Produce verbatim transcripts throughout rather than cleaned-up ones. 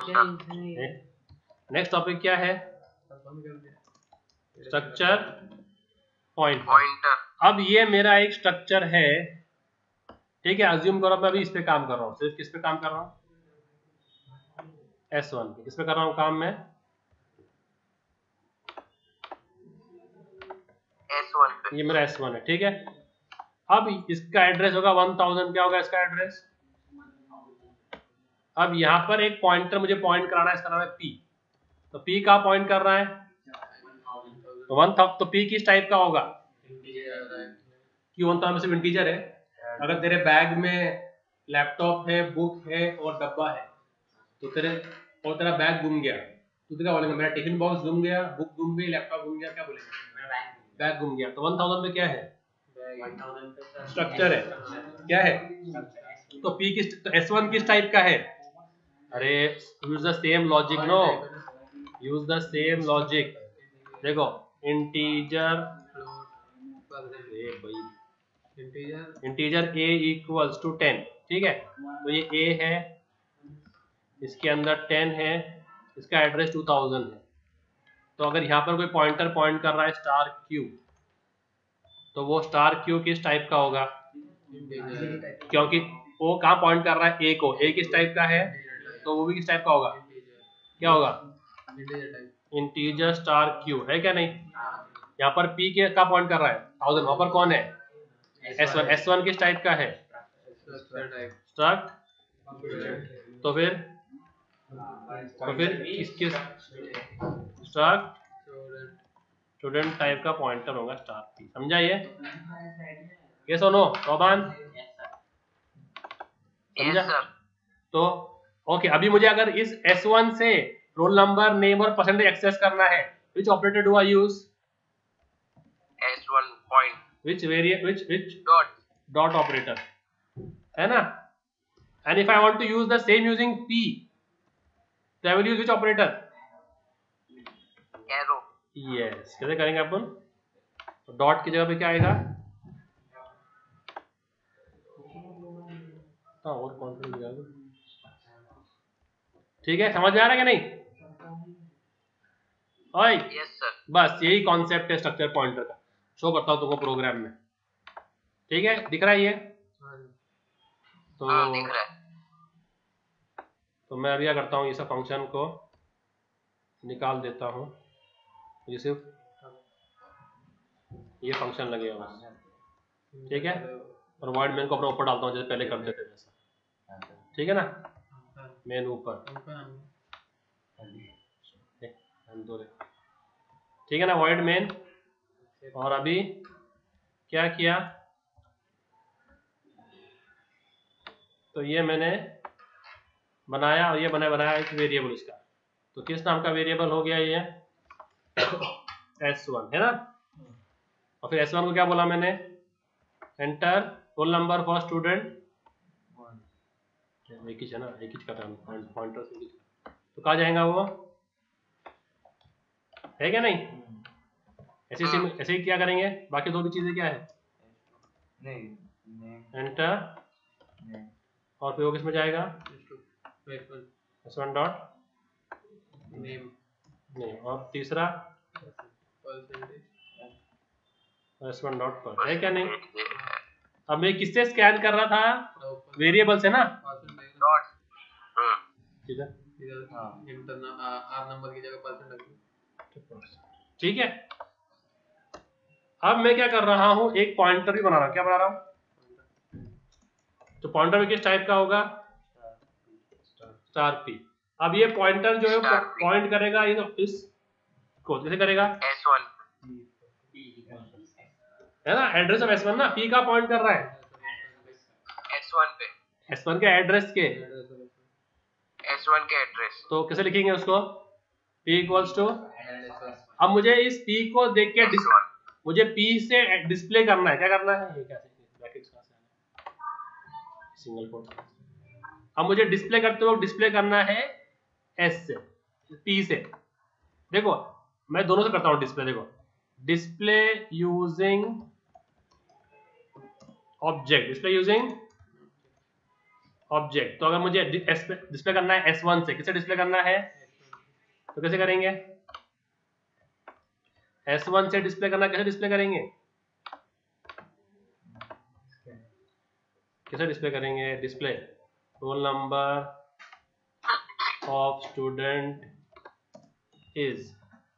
Next topic क्या है? Structure point pointer. अब ये मेरा एक स्ट्रक्चर है, ठीक है। अज्यूम करो मैं अभी इस पे काम कर रहा हूँ। सिर्फ किस पे काम कर रहा हूँ? एस वन पे। किस पे कर रहा हूँ काम मैं? एस वन पे। ये मेरा एस वन है, ठीक है। अब इसका एड्रेस होगा वन थाउजेंड। क्या होगा इसका एड्रेस? अब यहाँ पर एक पॉइंटर मुझे पॉइंट कराना है, इसका नाम है पी। तो पी कहाँ पॉइंट कर रहा है? तो वन थाउजेंड। तो पी किस टाइप का होगा? क्यों वन थाउजेंड सिर्फ इंटीजर है? अगर तेरे बैग में लैपटॉप है, बुक है और डब्बा है, तो तेरे और तेरा बैग गुम गया, तो क्या बोलेंगे? मेरा टिफिन बॉक्स गुम गया, बुक गुम गई, लैपटॉप गुम गया, क्या बोलेंगे? बैग गुम गया। तो वन थाउजेंड पे क्या है? स्ट्रक्चर है। क्या है? तो पी किस, तो एस वन किस टाइप का है? अरे use the same logic, no, use the same logic. देखो integer, integer A equals to ten, ठीक है। तो ये ए है, इसके अंदर टेन है, इसका एड्रेस टू थाउजेंड है। तो अगर यहाँ पर कोई पॉइंटर पॉइंट कर रहा है स्टार क्यू, तो वो स्टार क्यू किस टाइप का होगा? क्योंकि वो कहाँ पॉइंट कर रहा है? ए को। ए किस टाइप का है? तो वो भी किस टाइप का होगा? क्या होगा? इंटीजर स्टार क्यू है क्या? नहीं। यहाँ पर पी के का पॉइंट कर रहा है थाउजेंड, वहां पर कौन है? S one. एस वन किस टाइप का है? स्ट्रक्ट। तो फिर तो फिर किसके? स्ट्रक्ट स्टूडेंट टाइप का पॉइंटर होगा स्टार पी। समझा ये? ये सुनो रोबान, समझा? तो ओके, अभी मुझे अगर इस एस वन से रोल नंबर, नेम और परसेंटेज एक्सेस करना है, which operator do I use? S one point. Which variable, which which dot dot operator, है ना? And if I want to use the same using p, so I will use which operator? Arrow. Yes. कैसे करेंगे अपन? तो dot की जगह पे क्या आएगा? हाँ, और कॉन्फिडेंस जाएगा। ठीक है, समझ में आ रहा है कि नहीं? ओए, यस सर। बस यही कॉन्सेप्ट है स्ट्रक्चर पॉइंटर का। शो करता हूँ तुमको प्रोग्राम में, ठीक है? दिख रहा है ये? तो हाँ, दिख रहा है। तो मैं अभी क्या करता हूँ, ये सब फंक्शन को निकाल देता हूँ। ये सिर्फ ये फंक्शन लगेगा बस, ठीक है। और वॉइड मेन को अपने ऊपर डालता हूँ जैसे पहले करते थे वैसा, ठीक है ना? मेन ऊपर, ठीक है ना? Void main. और अभी क्या किया, तो ये मैंने बनाया और ये बनाया बनाया एक वेरिएबल इसका। तो किस नाम का वेरिएबल हो गया ये? एस वन, है ना? और फिर एस वन को क्या बोला मैंने? Enter roll number for student. एक ही है ना, एक ही का पॉइंटर से। तो कहाँ जाएगा वो? है क्या नहीं? ऐसे ही ऐसे ही क्या करेंगे? बाकी दो भी चीजें क्या है? एंटर, और फिर वो किस में जाएगा? S one dot name. नहीं, और तीसरा एस वन डॉट पर, है क्या नहीं? अब मैं किससे स्कैन कर रहा था? वेरिएबल से ना। डॉट। ठीक है। अब मैं क्या कर रहा हूं, एक पॉइंटर भी बना रहा हूं। क्या बना रहा हूं? तो पॉइंटर भी किस टाइप का होगा? Star P. अब ये पॉइंटर जो है पॉइंट करेगा ये तो इस को कैसे करेगा? एस वन, है ना? एड्रेस ऑफ एस वन ना, पी का पॉइंट कर रहा है एस वन पे, एस वन के एड्रेस के, एस वन के एड्रेस। तो कैसे लिखेंगे उसको? p इक्वल्स टू, अब मुझे इस p को देख के डिस, मुझे p से डिस्प्ले करना है। क्या करना है? ये कैसे ब्रैकेट्स कहां से आना, सिंगल कोट। अब मुझे डिस्प्ले करते वक्त डिस्प्ले करना है s से, p से। देखो मैं दोनों से करता हूं डिस्प्ले। देखो display using object, display using object. तो अगर मुझे डिस्प्ले करना है एस वन से, किसे डिस्प्ले करना है, तो कैसे करेंगे, एस वन से डिस्प्ले करना, कैसे डिस्प्ले करेंगे, कैसे डिस्प्ले करेंगे, display roll number of student is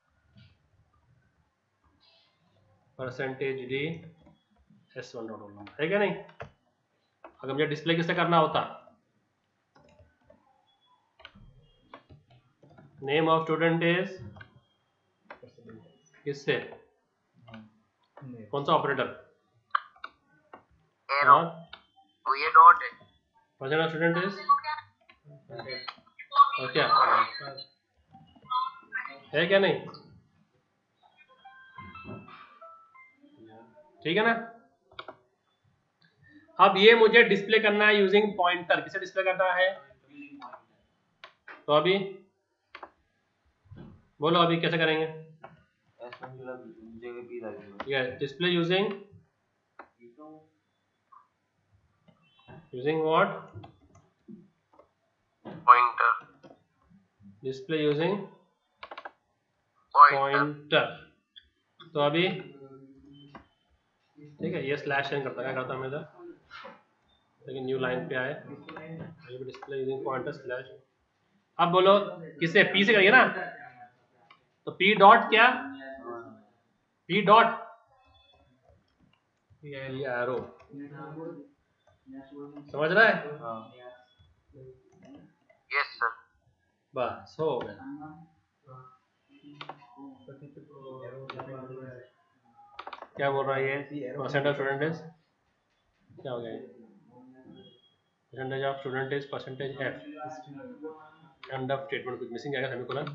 percentage D S one dot roll number, है क्या नहीं। अगर मुझे डिस्प्ले किससे करना होता, नेम ऑफ स्टूडेंट इज किससे, कौन सा ऑपरेटर, एरो, तो ये डॉट है, परसेंट ऑफ स्टूडेंट इज और क्या है क्या नहीं, ठीक है ना। अब ये मुझे डिस्प्ले करना है यूजिंग पॉइंटर, किसे डिस्प्ले करना है, तो अभी बोलो अभी कैसे करेंगे, display using using what, pointer, display using pointer, pointer. तो अभी ठीक है, ये स्लैश एन करता, क्या करता मैं इधर, लेकिन न्यू लाइन पे आए, डिस्प्ले यूजिंग पॉइंटर स्लैश। अब बोलो किससे, पी से करिए ना, तो पी डॉट क्या, पी डॉट ये एरो, समझ रहा है, यस सर, बस हो गया। क्या बोल रहा है ये, परसेंट ऑफ स्टूडेंट इज, क्या हो गया ये, percentage of student is percentage F, end of statement कुछ मिसिंग आएगा, सेमीकोलन,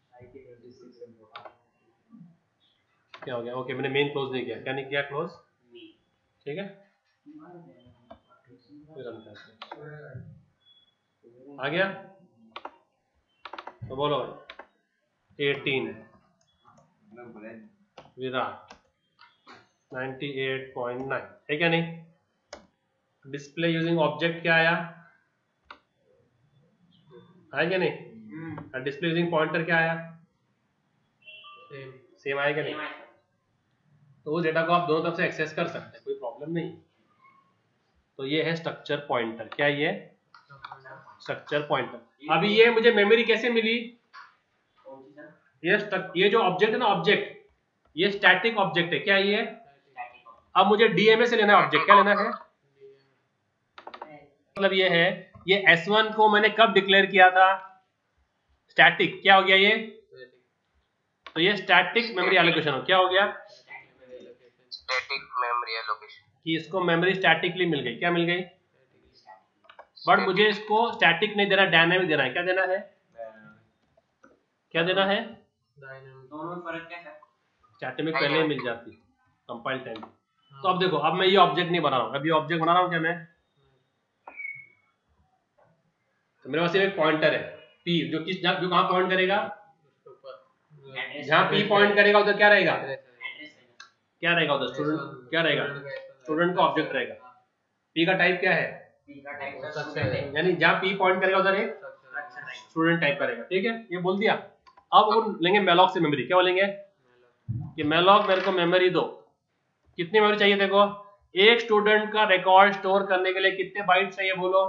क्या हो गया, ओके मैंने मेन क्लोज नहीं किया, क्या नहीं किया क्लोज, ठीक है, आ गया। तो बोलो eighteen Virat ninety eight point nine, है क्या नहीं। डिस्प्ले यूजिंग ऑब्जेक्ट क्या आया, आया क्या नहीं, डिस्प्ले यूजिंग पॉइंटर क्या आया, सेम आया क्या नहीं। तो उस डेटा को आप दोनों तरफ से एक्सेस कर सकते हैं, कोई प्रॉब्लम नहीं। तो ये है स्ट्रक्चर पॉइंटर, क्या ये स्ट्रक्चर पॉइंटर। अभी ये मुझे मेमोरी कैसे मिली, ये ये जो ऑब्जेक्ट है ना, ऑब्जेक्ट ये स्टैटिक ऑब्जेक्ट है, क्या ये, अब मुझे डीएमए से लेना है ऑब्जेक्ट, क्या लेना है, मतलब ये है, ये एस वन को मैंने कब डिक्लेयर किया था, स्टैटिक, क्या हो गया ये, तो ये स्टैटिक मेमोरी एलोकेशन हो, क्या हो गया, स्टैटिक मेमोरी एलोकेशन, कि इसको मेमोरी स्टैटिकली मिल गई, क्या मिल गई, बट मुझे इसको स्टैटिक नहीं देना, डायनामिक देना है, क्या देना है, क्या देना है, दोनों में फर्क क्या है, स्टैटिक पहले ही मिल जाती कंपाइल टाइम। तो अब देखो, अब मैं ये ऑब्जेक्ट नहीं बना रहा हूँ, अब ये ऑब्जेक्ट बना रहा हूँ क्या मैं, तो मेरे पास एक पॉइंटर है पी, जो किस जो कहाँ पॉइंट करेगा, जहाँ पी पॉइंट करेगा उधर क्या रहेगा, क्या रहेगा उधर, स्टूडेंट क्या रहेगा, स्टूडेंट का ऑब्जेक्ट रहेगा। पी का टाइप क्या है, यानी जहाँ पी पॉइंट करेगा उधर एक स्टूडेंट टाइप करेगा, ठीक है, ये बोल दिया। अब वो लेंगे मेलॉक से मेमोरी, क्या बोलेंगे कि मेलॉक मेरे को मेमोरी दो, कितनी मेमोरी चाहिए, देखो एक स्टूडेंट का रिकॉर्ड स्टोर करने के लिए कितने बाइट चाहिए, बोलो,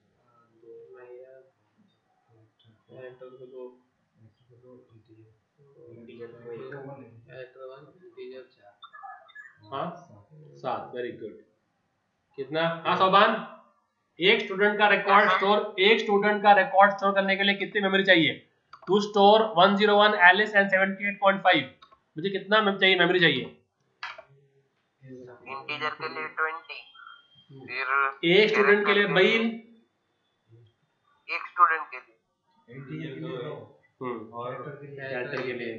हाँ सात, वेरी गुड, कितना, हाँ सौबान, एक स्टूडेंट का रिकॉर्ड स्टोर, एक स्टूडेंट का रिकॉर्ड स्टोर करने के लिए कितनी मेमोरी चाहिए, to store one zero one Alice and seventy eight point five, मुझे कितना चाहिए मेमोरी चाहिए, इंटीजर के लिए ट्वेंटी, फिर एक स्टूडेंट के लिए बाइल, एक स्टूडेंट के लिए, हम्म और कैरेक्टर के लिए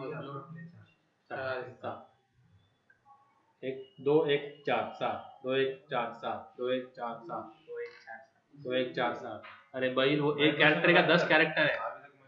सात, एक दो एक चार सात, दो एक चार सात, दो एक चार सात, दो एक चार सात, अरे भाई वो एक कैरेक्टर का दस कैरेक्टर है,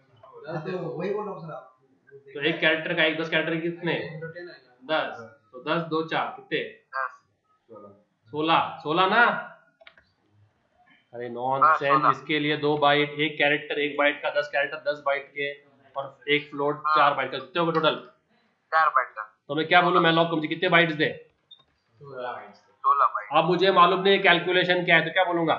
तो एक कैरेक्टर का एक दस कैरेक्टर कितने, दस, तो दस दो चार कितने, सोलह, सोलह ना, अरे नॉनसेंस, इसके लिए दो बाइट, एक कैरेक्टर एक बाइट का, दस कैरेक्टर दस बाइट के, और एक फ्लोट चार बाइट का, कितने हो गए टोटल? चार बाइट का। तो मैं क्या बोलूं मैलॉक को, मुझे कितने बाइट्स दे? सोलह बाइट। अब मुझे मालूम नहीं कैलकुलेशन क्या है, तो क्या बोलूंगा?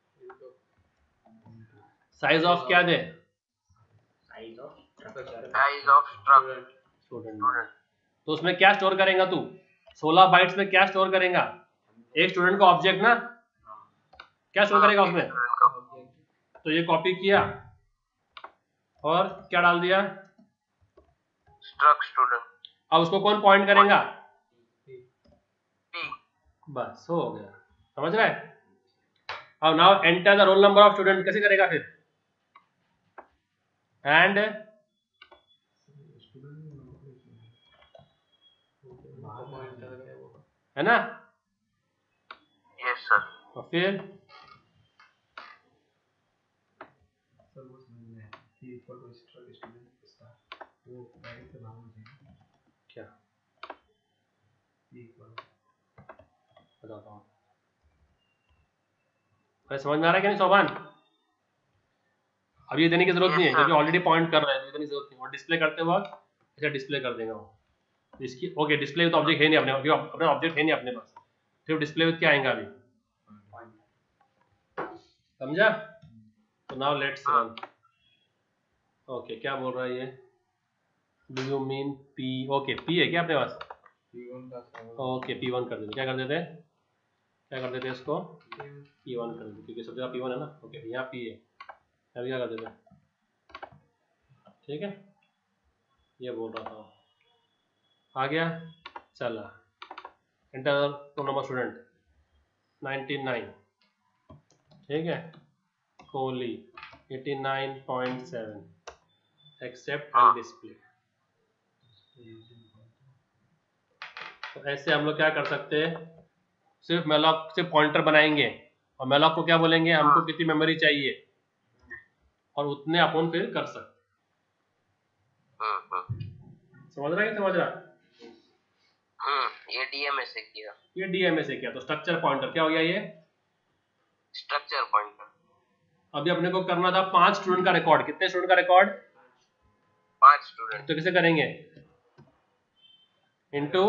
साइज ऑफ क्या दे? Size of size of struct student. तो उसमें क्या स्टोर करेगा तू? सोलह बाइट्स में क्या स्टोर करेगा? एक स्टूडेंट का ऑब्जेक्ट ना, क्या स्टोर करेगा उसमें? तो ये कॉपी किया और क्या डाल दिया? Struct student. अब उसको कौन पॉइंट करेगा? पी। बस हो गया, समझ रहा है? अब now enter the roll number of student, कैसे करेगा फिर? एंड है ना? Yes sir. और फिर क्या बताता हूँ, अरे समझ में आ रहा है कि नहीं सोभान? अब ये देने की जरूरत Yes, नहीं है sir. क्योंकि ऑलरेडी पॉइंट कर रहा है, तो इतनी जरूरत नहीं। और डिस्प्ले करते वक्त ऐसा डिस्प्ले कर देगा वो इसकी। ओके, डिस्प्ले तो ऑब्जेक्ट है नहीं अपने अपने ऑब्जेक्ट है नहीं अपने पास, फिर डिस्प्ले विद क्या आएगा अभी, समझा? तो नाउ लेट्स रन। ओके, क्या बोल रहा है ये? Do you mean P? Okay, P है क्या अपने पास? ओके, पी वन कर देते। क्या कर देते क्या कर देते इसको? पी वन कर देते, क्योंकि सब जगह पी वन है ना। ओके, यहाँ पी है, अभी क्या कर देते? ठीक है, ये बोल रहा था। आ गया, चला। Enter roll number student ninety nine, ठीक है, Kohli eighty nine point seven, accept and display. तो ऐसे हम लोग क्या कर सकते हैं, सिर्फ मैलॉक से पॉइंटर बनाएंगे और मैलॉक को क्या बोलेंगे, हमको कितनी मेमोरी चाहिए, और उतने अपन फिर कर सकते। समझ रहा है? समझ रहा? हम्म, ये डीएमए से किया। ये डीएमए से किया, तो स्ट्रक्चर पॉइंटर क्या हो गया? ये स्ट्रक्चर पॉइंटर। अभी अपने को करना था पांच स्टूडेंट का रिकॉर्ड। कितने स्टूडेंट का रिकॉर्ड? पांच स्टूडेंट। तो कैसे करेंगे? इनटू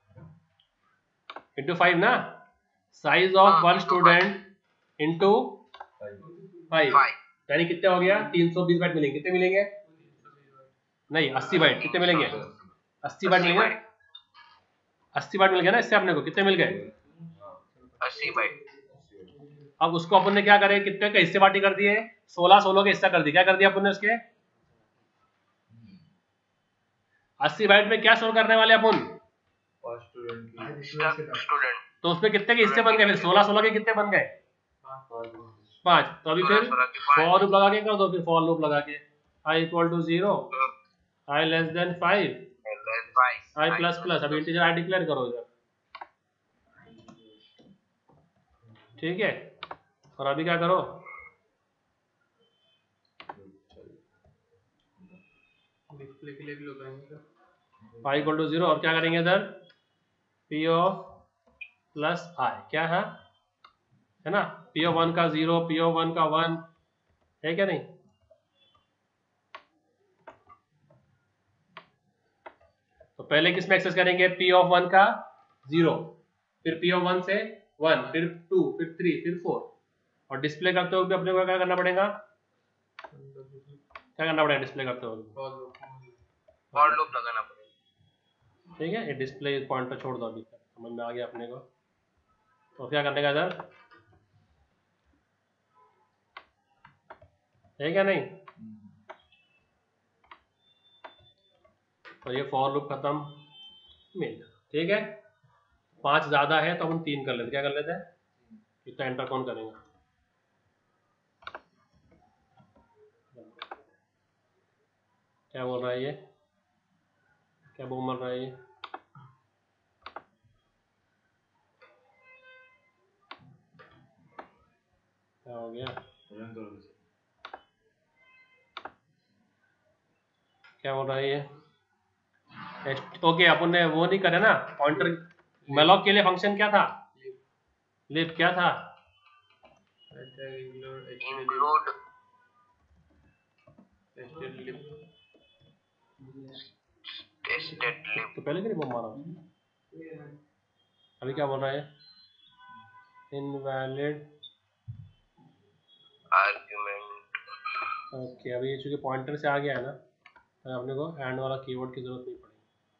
इनटू फाइव ना, size of one student into five, यानी कितने हो गया? तीन सौ बीस बाइट मिलेंगे। कितने मिलेंगे? नहीं, अस्सी बाइट। कितने मिलेंगे? अस्सी बाइट मिलेंगे। अस्सी बाइट मिल गया ना इससे अपने को। कितने मिल गए? अस्सी बाइट। अब उसको अपन ने क्या करे, कितने का हिस्से बांटी कर दिए? सोलह सोलह के हिस्सा कर दिया। क्या कर दिया अपन ने उसके? अस्सी बाइट में क्या स्टोर करने वाले अपन? स्टूडेंट। तो उसमें कितने के हिस्से बन गए? फिर सोलह सोलह के कितने बन गए? पांच। तो अभी फिर फॉर लूप लगा के कर दो। फिर फॉर लूप लगा के I equal to zero, I less than five, I plus plus. अभी इंटीजर आई डिक्लेयर करो इधर, ठीक है। और अभी क्या करो, डिस्प्ले के लिए भी लगाएंगे आई इक्वल टू जीरो, और क्या करेंगे इधर? पी ऑफ प्लस आई क्या है है ना? पी ऑफ वन का जीरो, पी ऑफ वन का वन है क्या नहीं? तो पहले किस में एक्सेस करेंगे? पी ऑफ वन का जीरो, फिर पी ऑफ वन से वन, फिर टू, फिर थ्री, फिर फोर। और डिस्प्ले करते हुए अपने को क्या करना पड़ेगा? क्या करना पड़ेगा डिस्प्ले करते हुए? फॉर लूप लगाना पड़ेगा। ठीक है, ये डिस्प्ले पॉइंटर छोड़ दो, अभी समझ में आ गया अपने को। तो क्या करने का इधर है क्या नहीं? और ये फॉर लूप खत्म मिल, ठीक है। पांच ज्यादा है तो हम तीन कर लेते। क्या कर लेते हैं? इतना एंटर कौन करेगा? क्या बोल रहा है ये? क्या बोल रहा है ये? क्या हो गया? क्या बोल रहा है ये? ओके, अपन ने वो नहीं करे ना पॉइंटर। मैलॉक के लिए फंक्शन क्या था? लिव क्या था? hashtag include include tested lib tested lib तो पहले क्यों नहीं मारा? अभी क्या बोल रहा है? इनवैलिड argument ओके, अभी ये चूंकि पॉइंटर से आ गया है ना, तो अपने को एंड वाला कीवर्ड की जरूरत नहीं पड़ेगी।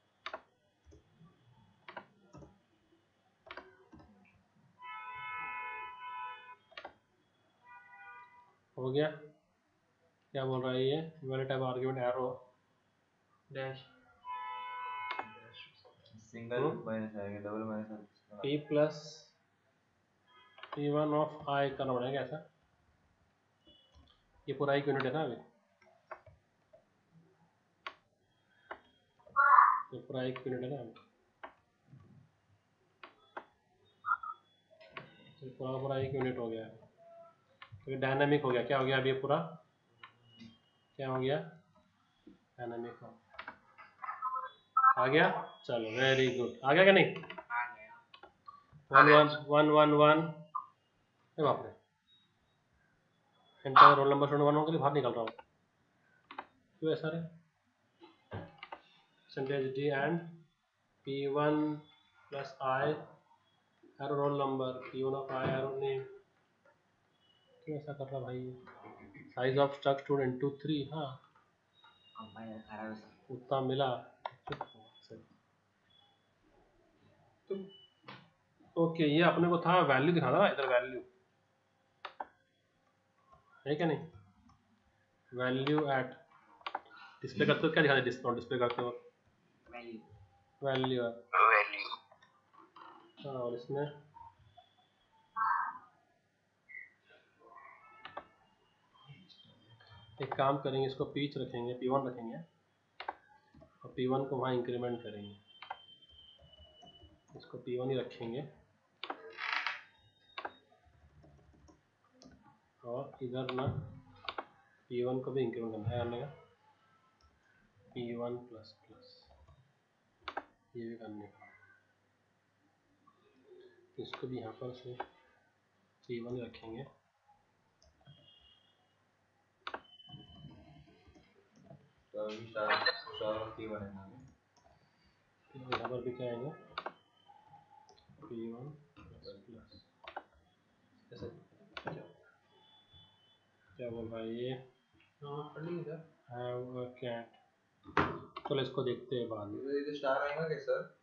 हो गया? क्या बोल रहा है ये? Valid type argument arrow dash single minus आएगा, double minus P plus P one of I करना पड़ेगा ऐसा। ये पूरा एक यूनिट है ना, अभी ये पूरा एक यूनिट है ना, अभी ये पूरा पूरा एक यूनिट हो गया है, तो डायनामिक हो गया। क्या हो गया अभी ये पूरा? क्या हो गया? डायनामिक हो आ गया। चलो वेरी गुड, आ गया क्या नहीं? आ गया one one one one one अरे बाप रे, enter roll number student one one के लिए बाहर निकल रहा हूँ, क्यों ऐसा रे? Percentage D and P one plus I arrow roll number P one of I arrow name, क्यों ऐसा कर रहा भाई? Size of struct student two three, हाँ उतना मिला। ओके, ये अपने को था वैल्यू दिखाना ना, इधर वैल्यू है क्या नहीं? वैल्यू एट डिस्प्ले करते हो क्या दिखा दे? डिस्प्ले डिस्प्ले करते हो वैल्यू है, value हाँ, और इसमें एक काम करेंगे, इसको पीच रखेंगे, पी वन रखेंगे और पी वन को वहाँ इंक्रीमेंट करेंगे, इसको पी वन ही रखेंगे और इधर ना पी वन को भी इंक्रीमेंट करना है, करने का पी वन प्लस प्लस ये भी करने का, इसको भी यहाँ पर से पी वन ही रखेंगे। तो अभी स्टार स्टार की बनेगा यहाँ पर भी क्या आएगा? पी वन प्लस प्लस ऐसे। क्या बोल रहा है ये? हाँ पढ़ेंगे सर हैव अ कैट, चलो इसको देखते हैं बाद में। तो ये स्टार आएगा क्या सर?